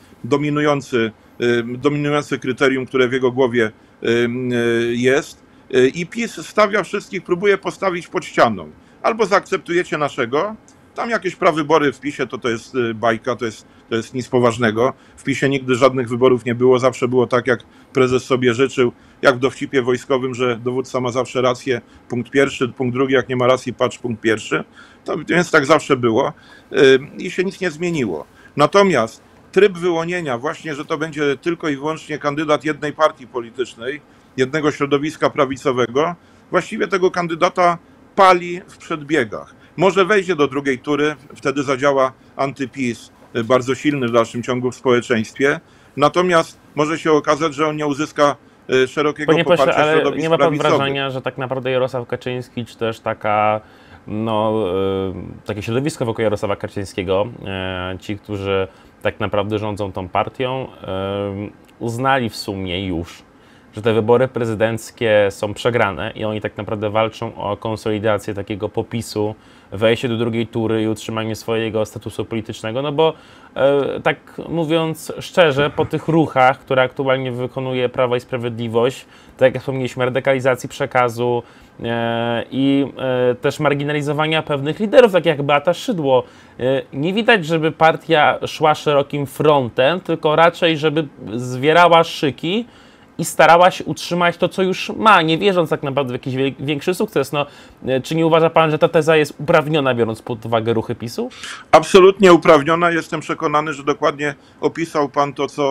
dominujące kryterium, które w jego głowie jest. I PiS stawia wszystkich, próbuje postawić pod ścianą. Albo zaakceptujecie naszego, tam jakieś prawybory w PiS-ie to jest bajka, to jest nic poważnego. W PiS-ie nigdy żadnych wyborów nie było, zawsze było tak, jak prezes sobie życzył, jak w dowcipie wojskowym, że dowódca ma zawsze rację, punkt pierwszy, punkt drugi, jak nie ma racji, patrz, punkt pierwszy. Więc tak zawsze było i się nic nie zmieniło. Natomiast tryb wyłonienia właśnie, że to będzie tylko i wyłącznie kandydat jednej partii politycznej, jednego środowiska prawicowego, właściwie tego kandydata pali w przedbiegach. Może wejdzie do drugiej tury, wtedy zadziała antyPiS, bardzo silny w dalszym ciągu w społeczeństwie. Natomiast może się okazać, że on nie uzyska szerokiego poparcia ale środowisk nie ma pan prawicowych. wrażenia, że tak naprawdę Jarosław Kaczyński, czy też takie środowisko wokół Jarosława Kaczyńskiego, ci, którzy tak naprawdę rządzą tą partią, uznali w sumie już, że te wybory prezydenckie są przegrane i oni tak naprawdę walczą o konsolidację takiego popisu, wejście do drugiej tury i utrzymanie swojego statusu politycznego, no bo tak mówiąc szczerze, po tych ruchach, które aktualnie wykonuje Prawo i Sprawiedliwość, tak jak wspomnieliśmy, radykalizacji przekazu i też marginalizowania pewnych liderów, tak jak Beata Szydło, nie widać, żeby partia szła szerokim frontem, tylko raczej, żeby zwierała szyki i starała się utrzymać to, co już ma, nie wierząc tak naprawdę w jakiś większy sukces. No, czy nie uważa pan, że ta teza jest uprawniona, biorąc pod uwagę ruchy PiS-u? Absolutnie uprawniona. Jestem przekonany, że dokładnie opisał pan to, co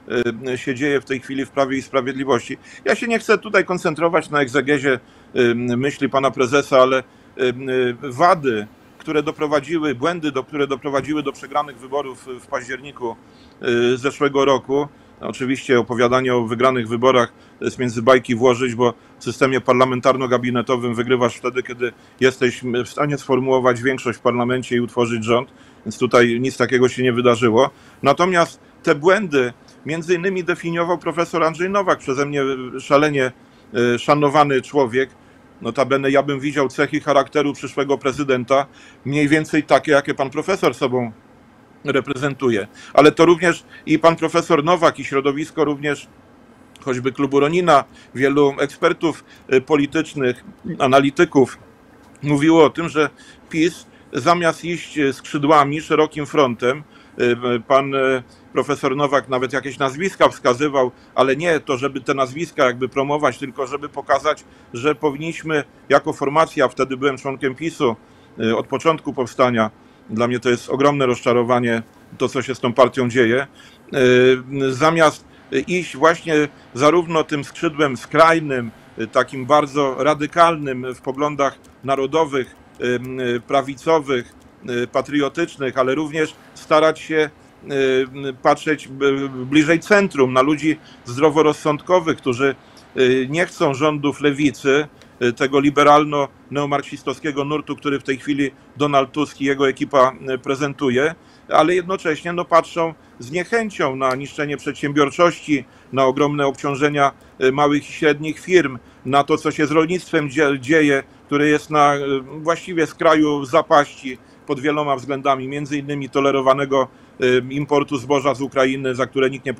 się dzieje w tej chwili w Prawie i Sprawiedliwości. Ja się nie chcę tutaj koncentrować na egzegezie myśli pana prezesa, ale wady, błędy, które doprowadziły do przegranych wyborów w październiku zeszłego roku. Oczywiście opowiadanie o wygranych wyborach to jest między bajki włożyć, bo w systemie parlamentarno-gabinetowym wygrywasz wtedy, kiedy jesteś w stanie sformułować większość w parlamencie i utworzyć rząd, więc tutaj nic takiego się nie wydarzyło. Natomiast te błędy między innymi definiował profesor Andrzej Nowak, przeze mnie szalenie szanowany człowiek. Notabene ja bym widział cechy charakteru przyszłego prezydenta mniej więcej takie, jakie pan profesor sobą reprezentuje. Ale to również i pan profesor Nowak, i środowisko również choćby klubu Ronina, wielu ekspertów politycznych, analityków mówiło o tym, że PiS zamiast iść skrzydłami, szerokim frontem, pan profesor Nowak nawet jakieś nazwiska wskazywał, ale nie to, żeby te nazwiska jakby promować, tylko żeby pokazać, że powinniśmy jako formacja, wtedy byłem członkiem PiS-u od początku powstania, dla mnie to jest ogromne rozczarowanie, to co się z tą partią dzieje, zamiast iść właśnie zarówno tym skrzydłem skrajnym, takim bardzo radykalnym w poglądach narodowych, prawicowych, patriotycznych, ale również starać się patrzeć bliżej centrum, na ludzi zdroworozsądkowych, którzy nie chcą rządów lewicy, tego liberalno-neomarksistowskiego nurtu, który w tej chwili Donald Tusk i jego ekipa prezentuje, ale jednocześnie patrzą z niechęcią na niszczenie przedsiębiorczości, na ogromne obciążenia małych i średnich firm, na to, co się z rolnictwem dzieje, które jest na właściwie skraju zapaści pod wieloma względami, między innymi tolerowanego importu zboża z Ukrainy, za który nikt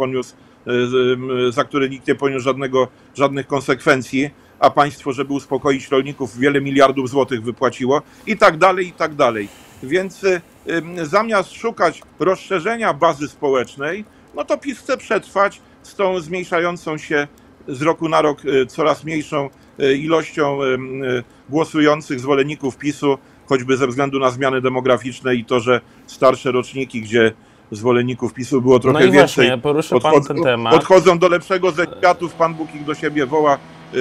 nie poniósł żadnych konsekwencji, a państwo, żeby uspokoić rolników, wiele miliardów złotych wypłaciło i tak dalej, i tak dalej. Więc zamiast szukać rozszerzenia bazy społecznej, to PiS chce przetrwać z tą zmniejszającą się z roku na rok coraz mniejszą ilością głosujących zwolenników PiS-u, choćby ze względu na zmiany demograficzne i to, że starsze roczniki, gdzie zwolenników PiS-u było trochę więcej, właśnie, poruszył pan ten temat. Odchodzą do lepszego ze światów, Pan Bóg ich do siebie woła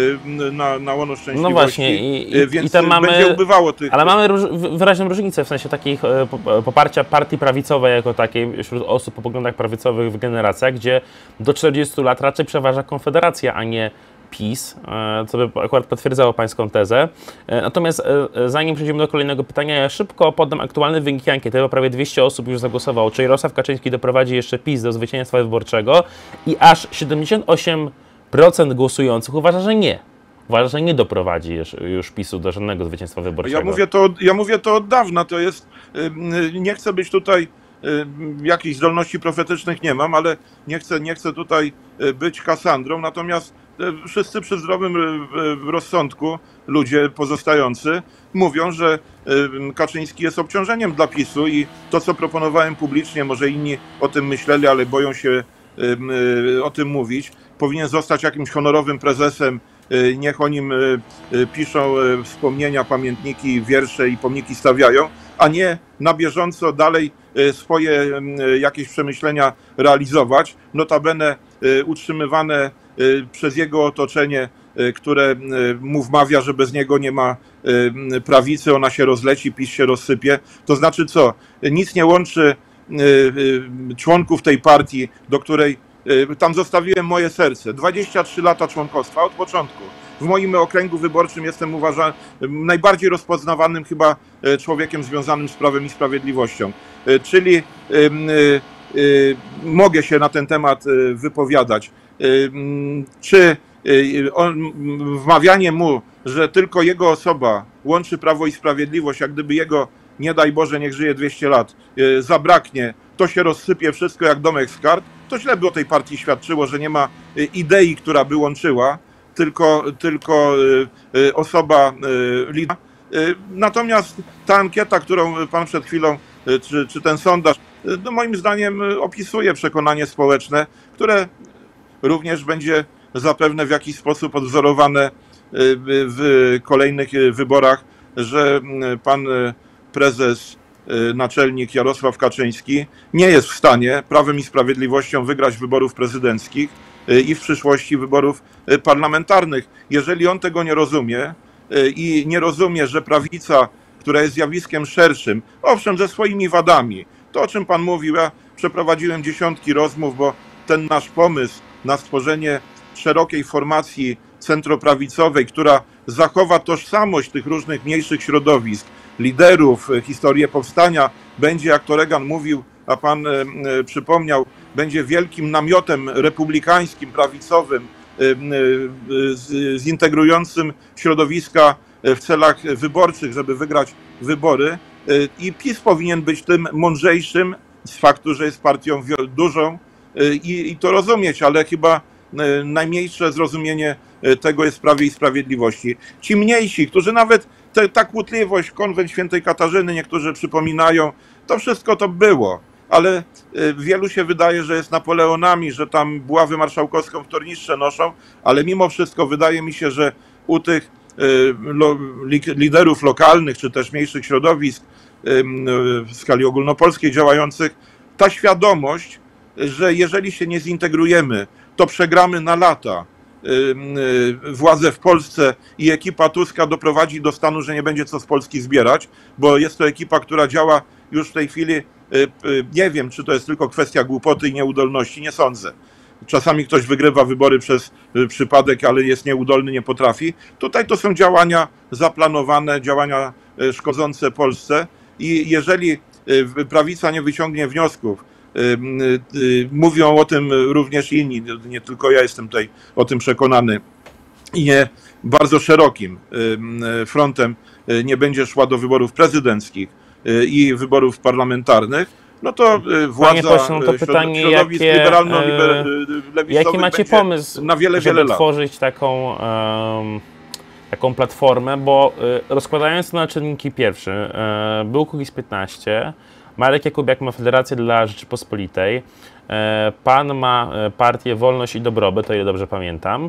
na łono szczęśliwości. No właśnie, więc tam mamy, będzie ubywało tych... Ale mamy wyraźną różnicę, w sensie takich poparcia partii prawicowej jako takiej wśród osób o poglądach prawicowych w generacjach, gdzie do 40 lat raczej przeważa Konfederacja, a nie PiS, co by akurat potwierdzało pańską tezę. Natomiast zanim przejdziemy do kolejnego pytania, ja szybko podam aktualne wyniki ankiety, bo prawie 200 osób już zagłosowało. Czy Jarosław Kaczyński doprowadzi jeszcze PiS do zwycięstwa wyborczego? I aż 78% głosujących uważa, że nie. Uważa, że nie doprowadzi już PiS-u do żadnego zwycięstwa wyborczego. Ja mówię to od dawna, to jest, nie chcę być tutaj, jakichś zdolności profetycznych nie mam, ale nie chcę tutaj być Kasandrą, natomiast wszyscy przy zdrowym rozsądku, ludzie pozostający, mówią, że Kaczyński jest obciążeniem dla PiS-u i to, co proponowałem publicznie, może inni o tym myśleli, ale boją się o tym mówić, powinien zostać jakimś honorowym prezesem, niech o nim piszą wspomnienia, pamiętniki, wiersze i pomniki stawiają, a nie na bieżąco dalej swoje jakieś przemyślenia realizować, notabene utrzymywane przez jego otoczenie, które mu wmawia, że bez niego nie ma prawicy, ona się rozleci, PiS się rozsypie. To znaczy co? Nic nie łączy członków tej partii, do której tam zostawiłem moje serce. 23 lata członkostwa od początku. W moim okręgu wyborczym jestem uważany najbardziej rozpoznawanym chyba człowiekiem związanym z Prawem i Sprawiedliwością. Czyli mogę się na ten temat wypowiadać. Czy wmawianie mu, że tylko jego osoba łączy Prawo i Sprawiedliwość, jak gdyby jego, nie daj Boże, niech żyje 200 lat, zabraknie, to się rozsypie wszystko jak domek z kart, to źle by o tej partii świadczyło, że nie ma idei, która by łączyła, tylko osoba lidera. Natomiast ta ankieta, którą pan przed chwilą, czy ten sondaż, moim zdaniem opisuje przekonanie społeczne, które również będzie zapewne w jakiś sposób odwzorowane w kolejnych wyborach, że pan prezes naczelnik Jarosław Kaczyński nie jest w stanie Prawem i Sprawiedliwością wygrać wyborów prezydenckich i w przyszłości wyborów parlamentarnych. Jeżeli on tego nie rozumie i nie rozumie, że prawica, która jest zjawiskiem szerszym, owszem, ze swoimi wadami, to o czym pan mówił, ja przeprowadziłem dziesiątki rozmów, bo ten nasz pomysł na stworzenie szerokiej formacji centroprawicowej, która zachowa tożsamość tych różnych mniejszych środowisk, liderów, historię powstania, będzie, jak to Reagan mówił, a pan przypomniał, będzie wielkim namiotem republikańskim, prawicowym, zintegrującym środowiska w celach wyborczych, żeby wygrać wybory. I PiS powinien być tym mądrzejszym z faktu, że jest partią dużą i to rozumieć, ale chyba najmniejsze zrozumienie tego jest w Prawie i Sprawiedliwości. Ci mniejsi, którzy nawet ta kłótliwość, konwent świętej Katarzyny, niektórzy przypominają, to wszystko to było, ale wielu się wydaje, że jest Napoleonami, że tam buławę marszałkowską w tornistrze noszą, ale mimo wszystko wydaje mi się, że u tych liderów lokalnych, czy też mniejszych środowisk w skali ogólnopolskiej działających, ta świadomość, że jeżeli się nie zintegrujemy, to przegramy na lata władzę w Polsce i ekipa Tuska doprowadzi do stanu, że nie będzie co z Polski zbierać, bo jest to ekipa, która działa już w tej chwili, nie wiem, czy to jest tylko kwestia głupoty i nieudolności, nie sądzę. Czasami ktoś wygrywa wybory przez przypadek, ale jest nieudolny, nie potrafi. Tutaj to są działania zaplanowane, działania szkodzące Polsce i jeżeli prawica nie wyciągnie wniosków, mówią o tym również inni, nie tylko ja jestem tutaj o tym przekonany, i nie bardzo szerokim frontem nie będzie szła do wyborów prezydenckich i wyborów parlamentarnych, no to władza pośle, no to pytanie, środowisk liberalno-lewicowych jaki macie pomysł, na wiele żeby lat tworzyć taką platformę, bo rozkładając to na czynniki pierwsze, był Kukiz15, Marek Jakubiak ma Federację dla Rzeczypospolitej, pan ma partię Wolność i Dobrobyt, o ile dobrze pamiętam,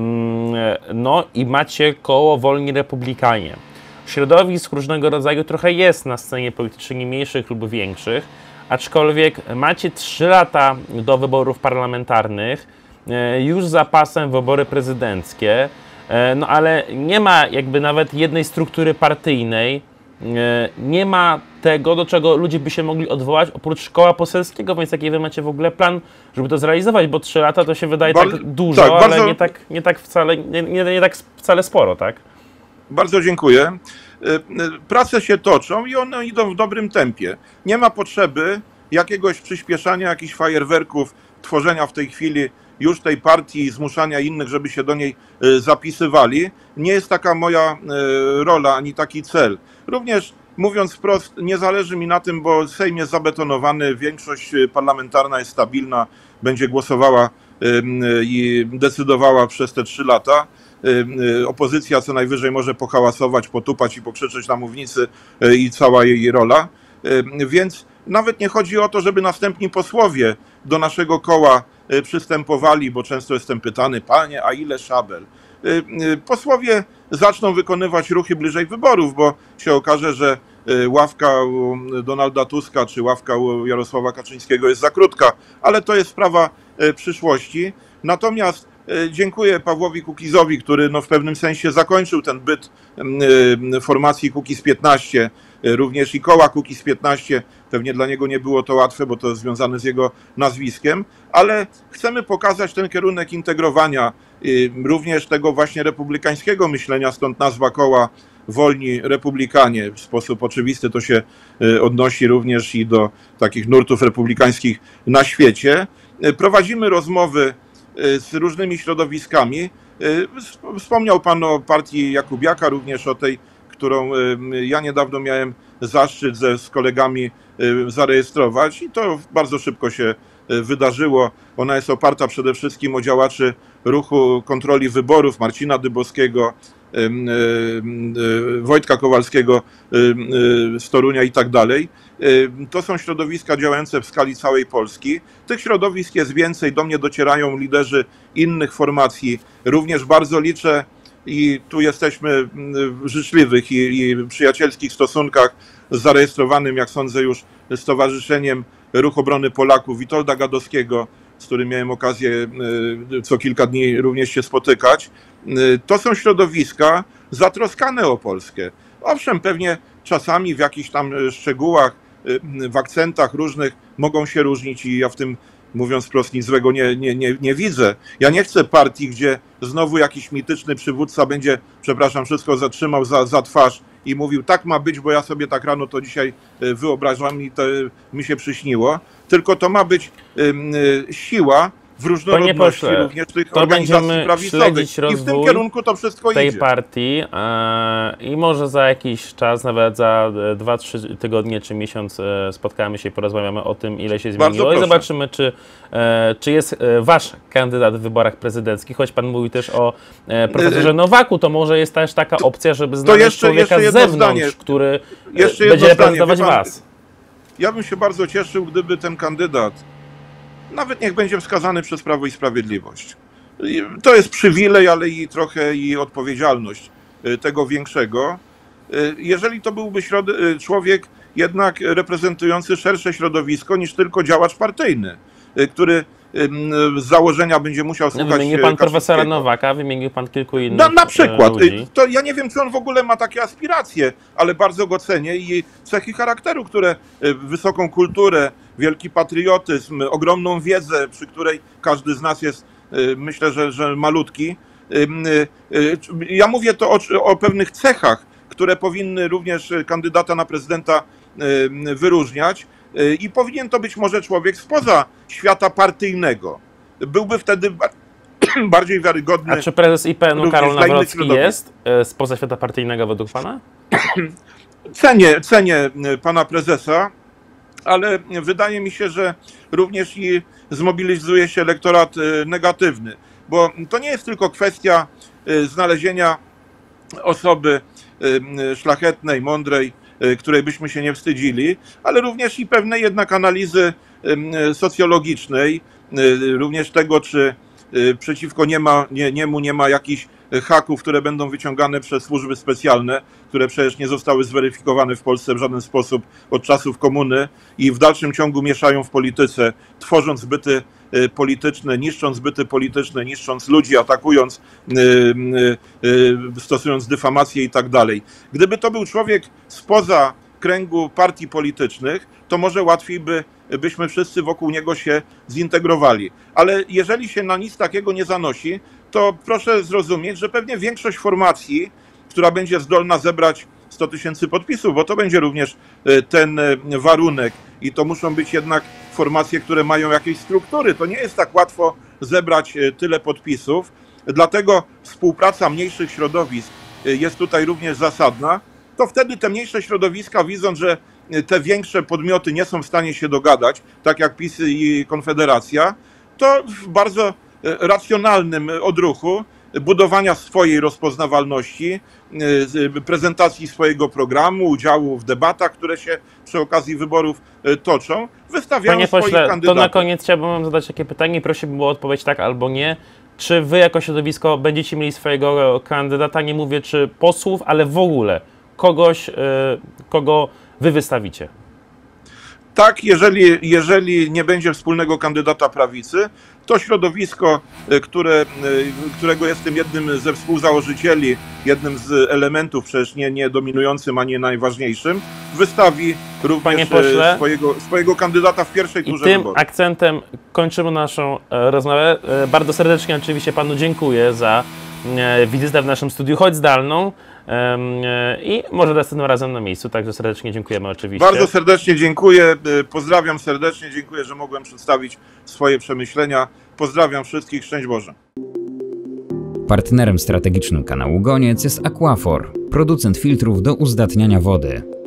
no i macie koło Wolni Republikanie. Środowisk różnego rodzaju trochę jest na scenie politycznej, nie mniejszych lub większych, aczkolwiek macie 3 lata do wyborów parlamentarnych, już za pasem wybory prezydenckie, no ale nie ma jakby nawet jednej struktury partyjnej, nie ma tego, do czego ludzie by się mogli odwołać oprócz koła poselskiego, więc jaki wy macie w ogóle plan, żeby to zrealizować, bo 3 lata to się wydaje tak dużo, tak, ale bardzo... nie tak wcale sporo, tak? Bardzo dziękuję. Prace się toczą i one idą w dobrym tempie. Nie ma potrzeby jakiegoś przyspieszania, jakichś fajerwerków, tworzenia w tej chwili już tej partii i zmuszania innych, żeby się do niej zapisywali. Nie jest taka moja rola, ani taki cel. Również mówiąc wprost, nie zależy mi na tym, bo Sejm jest zabetonowany, większość parlamentarna jest stabilna, będzie głosowała i decydowała przez te 3 lata. Opozycja co najwyżej może pohałasować, potupać i pokrzyczeć na mównicy i cała jej rola. Więc nawet nie chodzi o to, żeby następni posłowie do naszego koła przystępowali, bo często jestem pytany, panie, a ile szabel? Posłowie zaczną wykonywać ruchy bliżej wyborów, bo się okaże, że ławka u Donalda Tuska czy ławka u Jarosława Kaczyńskiego jest za krótka, ale to jest sprawa przyszłości. Natomiast dziękuję Pawłowi Kukizowi, który no w pewnym sensie zakończył ten byt formacji Kukiz15, również i koła Kukiz15. Pewnie dla niego nie było to łatwe, bo to związane z jego nazwiskiem, ale chcemy pokazać ten kierunek integrowania również tego właśnie republikańskiego myślenia, stąd nazwa koła Wolni Republikanie. W sposób oczywisty to się odnosi również i do takich nurtów republikańskich na świecie. Prowadzimy rozmowy z różnymi środowiskami. Wspomniał pan o partii Jakubiaka, również o tej, którą ja niedawno miałem zaszczyt z kolegami zarejestrować i to bardzo szybko się wydarzyło. Ona jest oparta przede wszystkim o działaczy ruchu kontroli wyborów, Marcina Dybowskiego, Wojtka Kowalskiego z Torunia i tak dalej. To są środowiska działające w skali całej Polski. Tych środowisk jest więcej, do mnie docierają liderzy innych formacji. Również bardzo liczę i tu jesteśmy w życzliwych i przyjacielskich stosunkach z zarejestrowanym, jak sądzę, już Stowarzyszeniem Ruch Obrony Polaków Witolda Gadowskiego, z którym miałem okazję co kilka dni również się spotykać. To są środowiska zatroskane o Polskę. Owszem, pewnie czasami w jakichś tam szczegółach, w akcentach różnych mogą się różnić i ja w tym, mówiąc wprost, nic złego nie widzę. Ja nie chcę partii, gdzie znowu jakiś mityczny przywódca będzie, przepraszam, wszystko zatrzymał za twarz i mówił, tak ma być, bo ja sobie tak rano to dzisiaj wyobrażam i to mi się przyśniło. Tylko to ma być siła w różnorodności również tych organizacji prawicowych. I w tym kierunku to wszystko tej idzie. Partii i może za jakiś czas, nawet za 2-3 tygodnie czy miesiąc spotkamy się i porozmawiamy o tym, ile się zmieniło i zobaczymy, czy jest wasz kandydat w wyborach prezydenckich. Choć pan mówił też o profesorze Nowaku, to może jest też taka opcja, żeby znaleźć człowieka z zewnątrz, który będzie reprezentować was. Ja bym się bardzo cieszył, gdyby ten kandydat nawet niech będzie wskazany przez Prawo i Sprawiedliwość. To jest przywilej, ale i trochę i odpowiedzialność tego większego. Jeżeli to byłby człowiek jednak reprezentujący szersze środowisko niż tylko działacz partyjny, który z założenia będzie musiał słuchać Wymienił pan profesora Nowaka, wymienił pan kilku innych na przykład. ludzi. To ja nie wiem, czy on w ogóle ma takie aspiracje, ale bardzo go cenię i cechy charakteru, które wysoką kulturę, wielki patriotyzm, ogromną wiedzę, przy której każdy z nas jest, myślę, że malutki. Ja mówię to o pewnych cechach, które powinny również kandydata na prezydenta wyróżniać. I powinien to być może człowiek spoza świata partyjnego. Byłby wtedy bardziej wiarygodny. A czy prezes IPN-u Karol Nawrocki jest spoza świata partyjnego według pana? Cenię pana prezesa, ale wydaje mi się, że również i zmobilizuje się elektorat negatywny, bo to nie jest tylko kwestia znalezienia osoby szlachetnej, mądrej, której byśmy się nie wstydzili, ale również i pewnej jednak analizy socjologicznej, również tego, czy przeciwko niemu nie ma jakichś haków, które będą wyciągane przez służby specjalne, które przecież nie zostały zweryfikowane w Polsce w żaden sposób od czasów komuny i w dalszym ciągu mieszają w polityce, tworząc byty polityczne, niszcząc byty polityczne, niszcząc ludzi, atakując, stosując dyfamację i tak dalej. Gdyby to był człowiek spoza kręgu partii politycznych, to może łatwiej byśmy wszyscy wokół niego się zintegrowali. Ale jeżeli się na nic takiego nie zanosi, to proszę zrozumieć, że pewnie większość formacji, która będzie zdolna zebrać 100 000 podpisów, bo to będzie również ten warunek i to muszą być jednak formacje, które mają jakieś struktury. To nie jest tak łatwo zebrać tyle podpisów, dlatego współpraca mniejszych środowisk jest tutaj również zasadna. To wtedy te mniejsze środowiska, widząc, że te większe podmioty nie są w stanie się dogadać, tak jak PiS i Konfederacja, to w bardzo racjonalnym odruchu budowania swojej rozpoznawalności, prezentacji swojego programu, udziału w debatach, które się przy okazji wyborów toczą, wystawiają swoich kandydatów. To na koniec chciałbym zadać takie pytanie i prosiłbym o odpowiedź tak albo nie. Czy wy jako środowisko będziecie mieli swojego kandydata? Nie mówię czy posłów, ale w ogóle kogoś, kogo wy wystawicie? Tak, jeżeli nie będzie wspólnego kandydata prawicy, to środowisko, którego jestem jednym ze współzałożycieli, jednym z elementów, przecież nie dominującym, a nie najważniejszym, wystawi również swojego kandydata w pierwszej turze wyborów. I tym akcentem kończymy naszą rozmowę. Bardzo serdecznie oczywiście panu dziękuję za wizytę w naszym studiu, choć zdalną. I może następnym razem na miejscu, także serdecznie dziękujemy oczywiście. Bardzo serdecznie dziękuję, pozdrawiam serdecznie, dziękuję, że mogłem przedstawić swoje przemyślenia. Pozdrawiam wszystkich, szczęść Boże. Partnerem strategicznym kanału Goniec jest Aquafor, producent filtrów do uzdatniania wody.